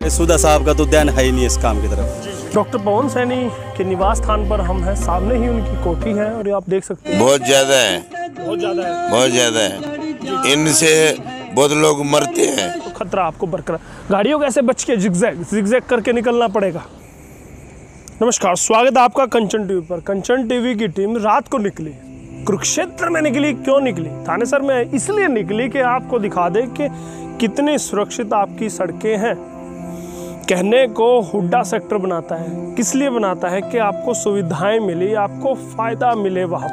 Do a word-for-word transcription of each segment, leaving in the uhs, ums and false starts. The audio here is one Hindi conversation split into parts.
सुधा साहब का तो ध्यान है ही नहीं इस काम की तरफ। डॉक्टर पवन सैनी के निवास स्थान पर हम हैं, सामने ही उनकी कोठी है और ये आप देख सकते हैं बहुत ज्यादा है, बहुत ज्यादा है, बहुत ज्यादा है। इनसे बहुत लोग मरते हैं। तो खतरा आपको बरकरार। गाड़ियों कैसे बच के जिगजैग जिगजैग करके निकलना पड़ेगा। नमस्कार, स्वागत है आपका कंचन टीवी पर। कंचन टीवी की टीम रात को निकली, कुरुक्षेत्र में निकली। क्यों निकली? थानेसर में इसलिए निकली कि आपको दिखा दे कि कितनी सुरक्षित आपकी सड़कें हैं। कहने को हुड्डा सेक्टर बनाता है, किस लिए बनाता है कि आपको सुविधाएं मिली, आपको फायदा मिले वहां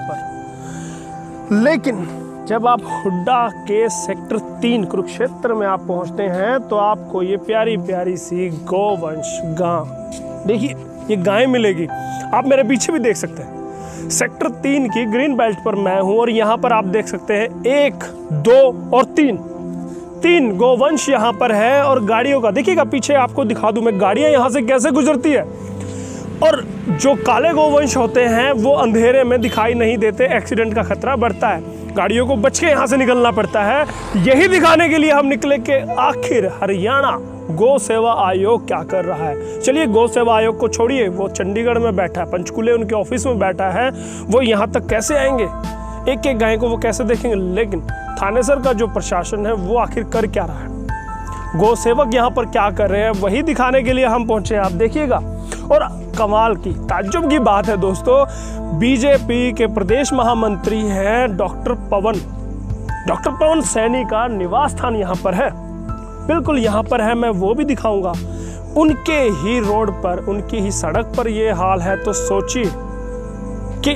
पर। लेकिन जब आप हुड्डा के सेक्टर तीन कुरुक्षेत्र में आप पहुंचते हैं तो आपको ये प्यारी प्यारी सी गौवंश गां, देखिए ये गायें मिलेगी। आप मेरे पीछे भी देख सकते हैं, सेक्टर तीन की ग्रीन बेल्ट पर मैं हूं और यहाँ पर आप देख सकते हैं एक, दो और तीन तीन गोवंश यहाँ पर है। और गाड़ियों का देखिएगा, पीछे आपको दिखा दूं मैं गाड़ियाँ यहाँ से कैसे गुजरती है। और जो काले गोवंश होते हैं वो अंधेरे में दिखाई नहीं देते, एक्सीडेंट का खतरा बढ़ता है, गाड़ियों को बच के यहाँ से निकलना पड़ता है। यही दिखाने के लिए हम निकले कि आखिर हरियाणा गौ सेवा आयोग क्या कर रहा है। चलिए, गौ सेवा आयोग को छोड़िए, वो चंडीगढ़ में बैठा है, पंचकुले उनके ऑफिस में बैठा है, वो यहाँ तक कैसे आएंगे, एक एक गाय को वो कैसे देखेंगे। लेकिन थानेसर का जो प्रशासन है वो आखिर कर क्या रहा है, गौ सेवक यहाँ पर क्या कर रहे हैं, वही दिखाने के लिए हम पहुंचे हैं। आप देखिएगा। और कमाल की ताज्जुब की बात है दोस्तों, बीजेपी के प्रदेश महामंत्री हैं डॉक्टर पवन डॉक्टर पवन सैनी का निवास स्थान यहाँ पर है, बिल्कुल यहाँ पर है। मैं वो भी दिखाऊंगा। उनके ही रोड पर, उनकी ही सड़क पर ये हाल है, तो सोचिए कि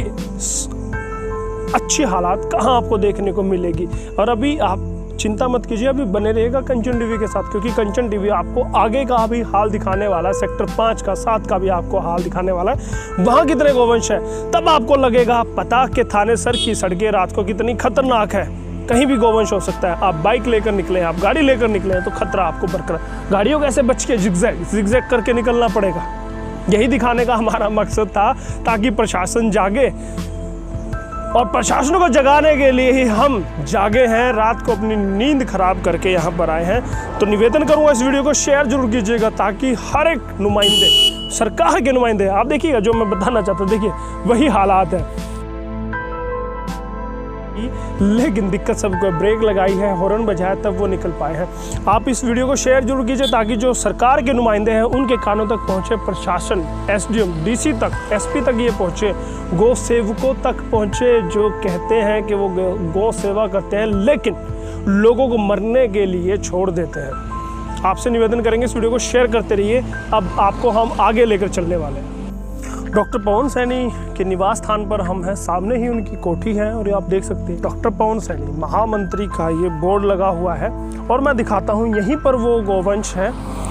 अच्छी हालात कहाँ आपको देखने को मिलेगी। और अभी आप चिंता मत कीजिए, अभी बने रहिएगा कंचन टीवी के साथ, क्योंकि कंचन टीवी आपको आगे का भी हाल दिखाने वाला है, सेक्टर पाँच का, सात का भी आपको हाल दिखाने वाला है। वहाँ कितने गोवंश है, तब आपको लगेगा पता कि थानेसर की सड़कें रात को कितनी खतरनाक है। कहीं भी गोवंश हो सकता है। आप बाइक लेकर निकले, आप गाड़ी लेकर निकले तो खतरा आपको बरकरार। गाड़ियों कैसे बच के जिगजैग जिगजैग करके निकलना पड़ेगा, यही दिखाने का हमारा मकसद था, ताकि प्रशासन जागे। और प्रशासन को जगाने के लिए ही हम जागे हैं, रात को अपनी नींद खराब करके यहाँ पर आए हैं। तो निवेदन करूँगा इस वीडियो को शेयर जरूर कीजिएगा, ताकि हर एक नुमाइंदे, सरकार के नुमाइंदे, आप देखिएगा जो मैं बताना चाहता हूँ, देखिए वही हालात है। लेकिन दिक्कत सबको, ब्रेक लगाई है, हॉर्न बजाया, तब वो निकल पाए हैं। आप इस वीडियो को शेयर जरूर कीजिए, ताकि जो सरकार के नुमाइंदे हैं उनके कानों तक पहुंचे, प्रशासन, एसडीएम, डीसी तक, एसपी तक ये पहुंचे, गौ सेवकों तक पहुंचे, जो कहते हैं कि वो गौ सेवा करते हैं लेकिन लोगों को मरने के लिए छोड़ देते हैं। आपसे निवेदन करेंगे इस वीडियो को शेयर करते रहिए। अब आपको हम आगे लेकर चलने वाले हैं। डॉक्टर पवन सैनी के निवास स्थान पर हम हैं, सामने ही उनकी कोठी है और ये आप देख सकते हैं डॉक्टर पवन सैनी महामंत्री का ये बोर्ड लगा हुआ है। और मैं दिखाता हूँ, यहीं पर वो गोवंश है।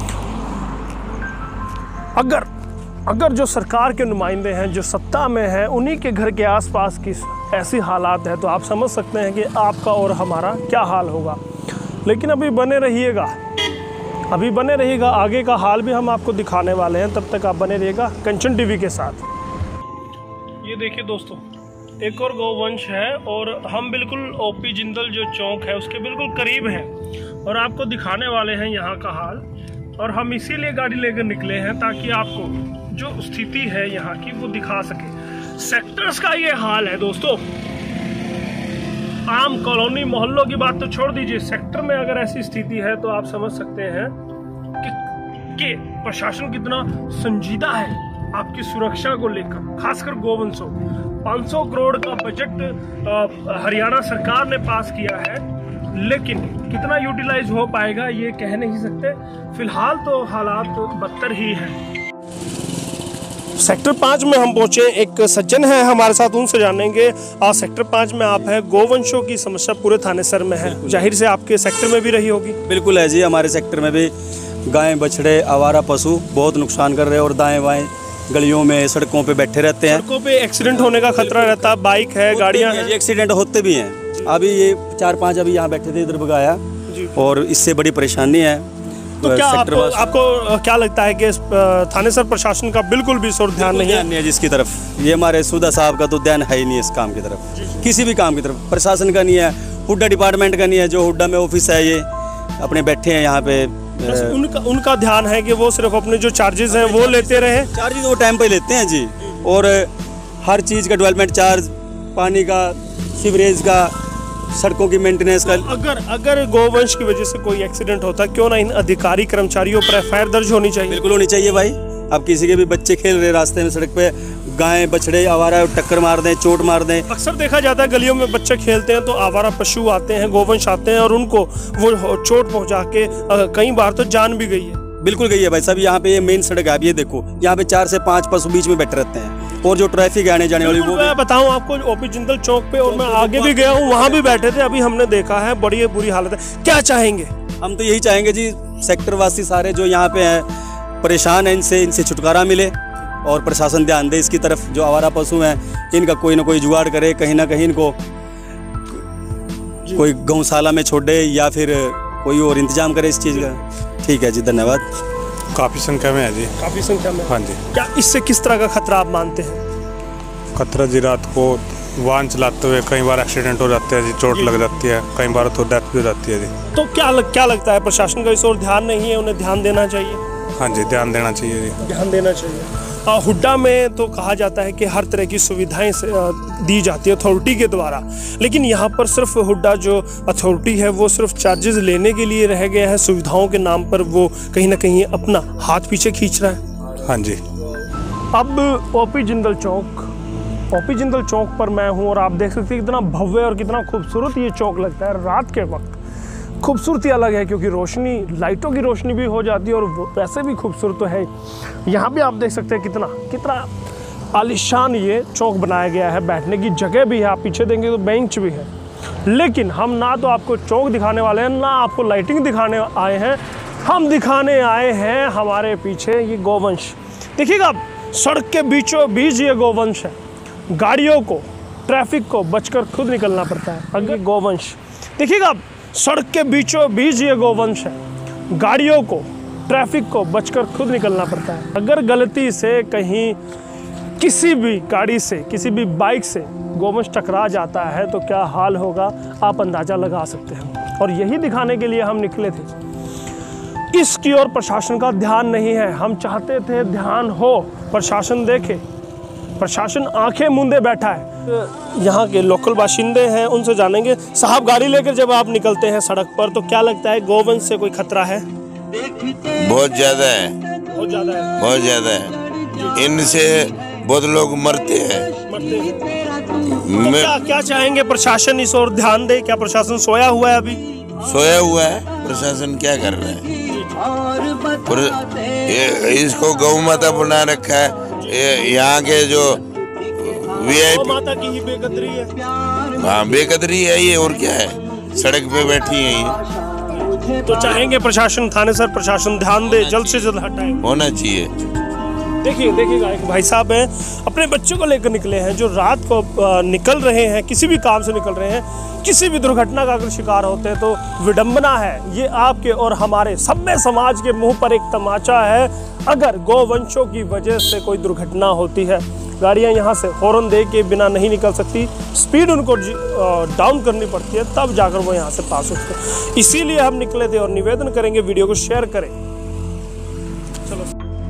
अगर अगर जो सरकार के नुमाइंदे हैं, जो सत्ता में हैं, उन्हीं के घर के आसपास की ऐसी हालात है, तो आप समझ सकते हैं कि आपका और हमारा क्या हाल होगा। लेकिन अभी बने रहिएगा, अभी बने रहिएगा, आगे का हाल भी हम आपको दिखाने वाले हैं। तब तक आप बने रहिएगा कंचन टीवी के साथ। ये देखिए दोस्तों, एक और गौवंश है और हम बिल्कुल ओपी जिंदल जो चौक है उसके बिल्कुल करीब हैं और आपको दिखाने वाले हैं यहाँ का हाल। और हम इसीलिए गाड़ी लेकर निकले हैं, ताकि आपको जो स्थिति है यहाँ की वो दिखा सके। सेक्टर्स का ये हाल है दोस्तों, आम कॉलोनी मोहल्लों की बात तो छोड़ दीजिए, सेक्टर में अगर ऐसी स्थिति है तो आप समझ सकते हैं कि, कि प्रशासन कितना संजीदा है आपकी सुरक्षा को लेकर, खासकर गोवंशों। पाँच सौ करोड़ का बजट हरियाणा सरकार ने पास किया है, लेकिन कितना यूटिलाइज हो पाएगा ये कह नहीं सकते। फिलहाल तो हालात बदतर ही है। सेक्टर पाँच में हम पहुंचे, एक सज्जन है हमारे साथ, उनसे जानेंगे। आज सेक्टर पाँच में आप हैं, गोवंशों की समस्या पूरे थानेसर में है, जाहिर से आपके सेक्टर में भी रही होगी। बिल्कुल है जी, हमारे सेक्टर में भी गाय, बछड़े, आवारा पशु बहुत नुकसान कर रहे हैं और दाएं बाएं गलियों में, सड़कों पे बैठे रहते हैं। सड़कों पे एक्सीडेंट होने का खतरा रहता है, बाइक है, गाड़ियाँ हैं, एक्सीडेंट होते भी हैं। अभी ये चार पाँच अभी यहाँ बैठे थे, इधर भगाया, और इससे बड़ी परेशानी है। तो क्या आपको, आपको क्या लगता है कि थानेसर प्रशासन का बिल्कुल भी शोर ध्यान नहीं है? नहीं है जिसकी तरफ, ये हमारे सुधा साहब का तो ध्यान है ही नहीं इस काम की तरफ, किसी भी काम की तरफ। प्रशासन का नहीं है, हुड्डा डिपार्टमेंट का नहीं है, जो हुड्डा में ऑफिस है ये अपने बैठे हैं यहाँ पे। बस उनका उनका ध्यान है कि वो सिर्फ अपने जो चार्जेस हैं वो लेते रहे। चार्जेस वो टाइम पे लेते हैं जी, और हर चीज़ का डेवलपमेंट चार्ज, पानी का, सीवरेज का, सड़कों की मेंटेनेंस का। अगर अगर गोवंश की वजह से कोई एक्सीडेंट होता, क्यों ना इन अधिकारी कर्मचारियों पर एफ आई आर दर्ज होनी चाहिए? बिल्कुल होनी चाहिए भाई। अब किसी के भी बच्चे खेल रहे रास्ते में, सड़क पे गाय बछड़े आवारा टक्कर मार दें, चोट मार दें। अक्सर देखा जाता है गलियों में बच्चे खेलते हैं तो आवारा पशु आते हैं, गोवंश आते हैं और उनको वो चोट पहुंचा के अ, कई बार तो जान भी गई है। बिल्कुल गई है भाई साहब। यहाँ पे ये मेन सड़क है, आप ये देखो, यहाँ पे चार से पाँच पशु बीच में बैठे रहते हैं, और जो ट्रैफिक है आने जाने वाली वो। मैं बताऊं आपको, ओपी जिंदल चौक पे, और मैं आगे भी गया हूँ, वहाँ भी बैठे थे, अभी हमने देखा है, बड़ी बुरी हालत है। क्या चाहेंगे? हम तो यही चाहेंगे जी, सेक्टर वासी सारे जो यहाँ पे हैं परेशान हैं, इनसे इनसे छुटकारा मिले और प्रशासन ध्यान दे इसकी तरफ। जो आवारा पशु हैं इनका कोई ना कोई जुगाड़ करे, कहीं ना कहीं इनको कोई गौशाला में छोड़े या फिर कोई और इंतजाम करे इस चीज़ का। ठीक है जी, धन्यवाद। काफ़ी संख्या में है जी। काफी संख्या में? हाँ जी। क्या इससे किस तरह का खतरा आप मानते हैं? खतरा जी, रात को वाहन चलाते हुए कई बार एक्सीडेंट हो जाते हैं जी, चोट लग जाती है, कई बार तो डेथ भी हो जाती है जी। तो क्या लग, क्या लगता है प्रशासन का इस ओर ध्यान नहीं है? उन्हें ध्यान देना चाहिए। हाँ जी, ध्यान देना चाहिए जी। ध्यान देना चाहिए। आ, हुड्डा में तो कहा जाता है कि हर तरह की सुविधाएं से, आ, दी जाती है अथॉरिटी के द्वारा, लेकिन यहाँ पर सिर्फ हुड्डा जो अथॉरिटी है वो सिर्फ चार्जेस लेने के लिए रह गया है। सुविधाओं के नाम पर वो कहीं ना कहीं अपना हाथ पीछे खींच रहा है। हाँ जी। अब ओपी जिंदल चौक, ओपी जिंदल चौक पर मैं हूँ और आप देख सकते हैं कितना भव्य और कितना खूबसूरत ये चौक लगता है। रात के वक्त खूबसूरती अलग है, क्योंकि रोशनी, लाइटों की रोशनी भी हो जाती है और वैसे भी खूबसूरत तो है। यहाँ भी आप देख सकते हैं कितना कितना आलिशान ये चौक बनाया गया है। बैठने की जगह भी है, आप पीछे देंगे तो बेंच भी है। लेकिन हम ना तो आपको चौक दिखाने वाले हैं, ना आपको लाइटिंग दिखाने आए हैं। हम दिखाने आए हैं हमारे पीछे ये गोवंश। देखिएगा, सड़क के बीचों बीच ये गोवंश है। गाड़ियों को, ट्रैफिक को बचकर खुद निकलना पड़ता है। अगर गोवंश देखिएगा, सड़क के बीचों बीच ये गोवंश है। गाड़ियों को, ट्रैफिक को बचकर खुद निकलना पड़ता है। अगर गलती से कहीं किसी भी गाड़ी से, किसी भी बाइक से गोवंश टकरा जाता है तो क्या हाल होगा आप अंदाज़ा लगा सकते हैं। और यही दिखाने के लिए हम निकले थे। इसकी ओर प्रशासन का ध्यान नहीं है। हम चाहते थे ध्यान हो, प्रशासन देखे। प्रशासन आंखें मूंदे बैठा है। यहाँ के लोकल बाशिंदे हैं, उनसे जानेंगे। साहब, गाड़ी लेकर जब आप निकलते हैं सड़क पर तो क्या लगता है, गोवंश से कोई खतरा है? बहुत ज्यादा है, बहुत ज्यादा है। बहुत ज्यादा है। इनसे बहुत लोग मरते हैं। मरते हैं। मैं क्या क्या चाहेंगे प्रशासन इस ओर ध्यान दे? क्या प्रशासन सोया हुआ है? अभी सोया हुआ है। प्रशासन क्या कर रहा है? पर ये, इसको गौ माता बना रखा है। यहाँ के जो वी आई पी, माता की ही बेकदरी है। हाँ, बेकदरी है ये, और क्या है। सड़क पे बैठी है ये। तो चाहेंगे प्रशासन, थाने सर प्रशासन ध्यान दे, जल्द से जल्द हटाए। होना चाहिए। देखिए देखिएगा, एक भाई साहब हैं, अपने बच्चों को लेकर निकले हैं, जो रात को निकल रहे हैं, किसी भी काम से निकल रहे हैं। किसी भी दुर्घटना का अगर शिकार होते हैं तो विडंबना है। ये आपके और हमारे सभ्य समाज के मुंह पर एक तमाचा है। अगर गोवंशों की वजह से कोई दुर्घटना होती है, गाड़ियां यहाँ से हॉर्न दे के बिना नहीं निकल सकती, स्पीड उनको डाउन करनी पड़ती है, तब जाकर वो यहाँ से पास होते हैं। इसीलिए हम निकले थे और निवेदन करेंगे, वीडियो को शेयर करें। चलो,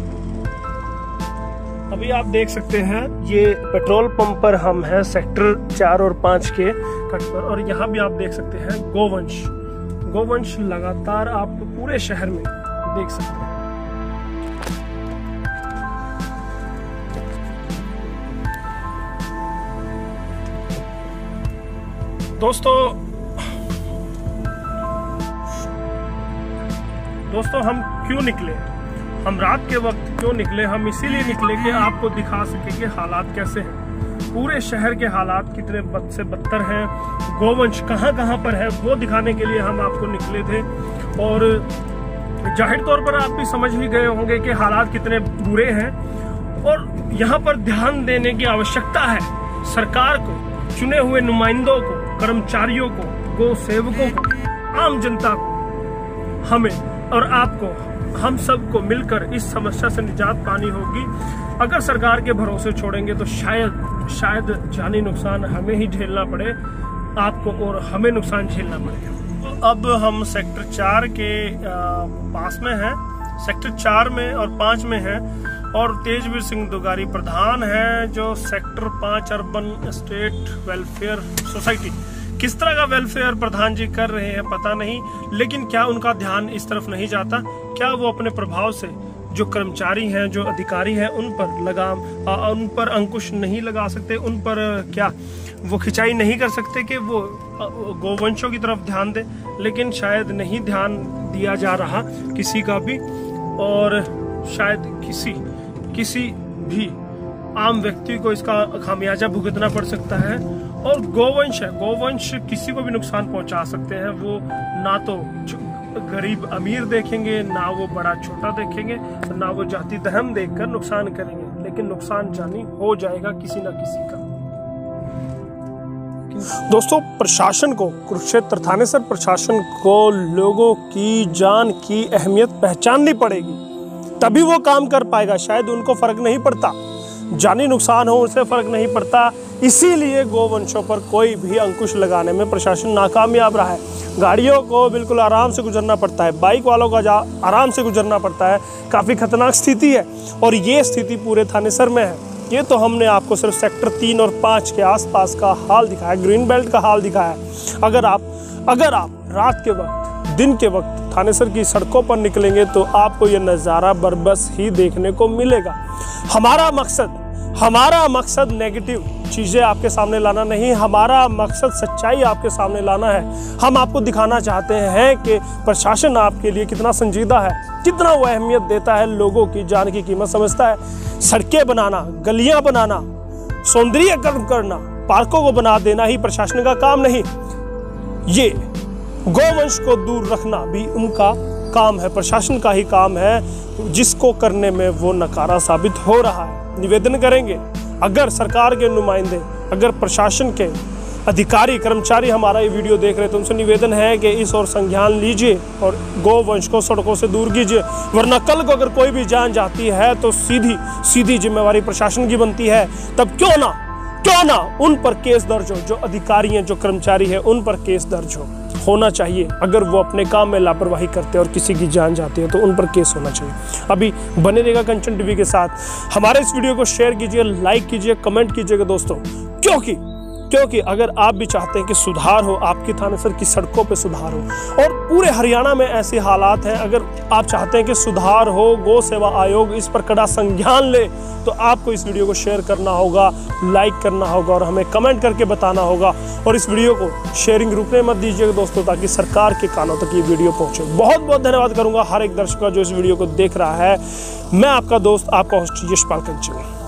अभी आप देख सकते हैं ये पेट्रोल पंप पर हम हैं, सेक्टर चार और पाँच के कट पर, और यहाँ भी आप देख सकते हैं गोवंश गोवंश लगातार आप पूरे शहर में देख सकते हैं। दोस्तों दोस्तों हम क्यों निकले, हम रात के वक्त क्यों निकले? हम इसीलिए निकले कि आपको दिखा सके कि हालात कैसे हैं। पूरे शहर के हालात कितने बद से बदतर हैं, गोवंश कहाँ कहाँ पर है, वो दिखाने के लिए हम आपको निकले थे। और जाहिर तौर पर आप भी समझ ही गए होंगे कि हालात कितने बुरे हैं और यहाँ पर ध्यान देने की आवश्यकता है। सरकार को, चुने हुए नुमाइंदों को, कर्मचारियों को, गौ सेवकों को, आम जनता को, हमें और आपको, हम सबको मिलकर इस समस्या से निजात पानी होगी। अगर सरकार के भरोसे छोड़ेंगे तो शायद शायद जानी नुकसान हमें ही झेलना पड़े, आपको और हमें नुकसान झेलना पड़ेगा। तो अब हम सेक्टर चार के पास में हैं, सेक्टर चार में और पाँच में हैं, और तेजवीर सिंह दुगारी प्रधान हैं जो सेक्टर पाँच अर्बन स्टेट वेलफेयर सोसाइटी। किस तरह का वेलफेयर प्रधान जी कर रहे हैं पता नहीं, लेकिन क्या उनका ध्यान इस तरफ नहीं जाता? क्या वो अपने प्रभाव से जो कर्मचारी हैं, जो अधिकारी हैं, उन पर लगाम आ, उन पर अंकुश नहीं लगा सकते? उन पर क्या वो खिंचाई नहीं कर सकते कि वो गोवंशों की तरफ ध्यान दे? लेकिन शायद नहीं ध्यान दिया जा रहा किसी का भी, और शायद किसी किसी भी आम व्यक्ति को इसका खामियाजा भुगतना पड़ सकता है। और गोवंश है, गोवंश किसी को भी नुकसान पहुंचा सकते हैं। वो ना तो गरीब अमीर देखेंगे, ना वो बड़ा छोटा देखेंगे, ना वो जाति धर्म देखकर नुकसान करेंगे, लेकिन नुकसान जानी हो जाएगा किसी ना किसी का। दोस्तों, प्रशासन को, कुरुक्षेत्र थानेसर प्रशासन को लोगों की जान की अहमियत पहचाननी पड़ेगी, तभी वो काम कर पाएगा। शायद उनको फर्क नहीं पड़ता, जानी नुकसान हो उससे फर्क नहीं पड़ता, इसीलिए गोवंशों पर कोई भी अंकुश लगाने में प्रशासन नाकामयाब रहा है। गाड़ियों को बिल्कुल आराम से गुजरना पड़ता है, बाइक वालों का जा आराम से गुजरना पड़ता है। काफ़ी खतरनाक स्थिति है, और ये स्थिति पूरे थानेसर में है। ये तो हमने आपको सिर्फ सेक्टर तीन और पाँच के आसपास का हाल दिखाया, ग्रीन बेल्ट का हाल दिखाया। अगर आप अगर आप रात के वक्त, दिन के वक्त थानेसर की सड़कों पर निकलेंगे तो आपको ये नज़ारा बरबस ही देखने को मिलेगा। हमारा मकसद हमारा मकसद नेगेटिव चीज़ें आपके सामने लाना नहीं, हमारा मकसद सच्चाई आपके सामने लाना है। हम आपको दिखाना चाहते हैं कि प्रशासन आपके लिए कितना संजीदा है, कितना वो अहमियत देता है, लोगों की जान की कीमत समझता है। सड़कें बनाना, गलियां बनाना, सौंदर्यीकरण करना, पार्कों को बना देना ही प्रशासन का काम नहीं, ये गोवंश को दूर रखना भी उनका काम है, प्रशासन का ही काम है, जिसको करने में वो नकारा साबित हो रहा है। निवेदन करेंगे, अगर सरकार के नुमाइंदे, अगर प्रशासन के अधिकारी कर्मचारी हमारा ये वीडियो देख रहे हैं तो उनसे निवेदन है कि इस और संज्ञान लीजिए और गोवंश को सड़कों से दूर कीजिए, वरना कल को अगर कोई भी जान जाती है तो सीधी सीधी जिम्मेवारी प्रशासन की बनती है। तब क्यों ना क्यों ना उन पर केस दर्ज हो, जो अधिकारी हैं, जो कर्मचारी हैं, उन पर केस दर्ज हो होना चाहिए। अगर वो अपने काम में लापरवाही करते हैं और किसी की जान जाती है तो उन पर केस होना चाहिए। अभी बने रहेगा कंचन टीवी के साथ, हमारे इस वीडियो को शेयर कीजिए, लाइक कीजिए, कमेंट कीजिएगा दोस्तों, क्योंकि क्योंकि अगर आप भी चाहते हैं कि सुधार हो, आपकी थानेसर की सड़कों पे सुधार हो, और पूरे हरियाणा में ऐसे हालात हैं, अगर आप चाहते हैं कि सुधार हो, गौ सेवा आयोग इस पर कड़ा संज्ञान ले, तो आपको इस वीडियो को शेयर करना होगा, लाइक करना होगा और हमें कमेंट करके बताना होगा। और इस वीडियो को शेयरिंग रुकने मत दीजिएगा दोस्तों, ताकि सरकार के कानों तक ये वीडियो पहुंचे। बहुत बहुत धन्यवाद करूंगा हर एक दर्शक का जो इस वीडियो को देख रहा है। मैं आपका दोस्त, आपका होस्ट यशपाल कंचन।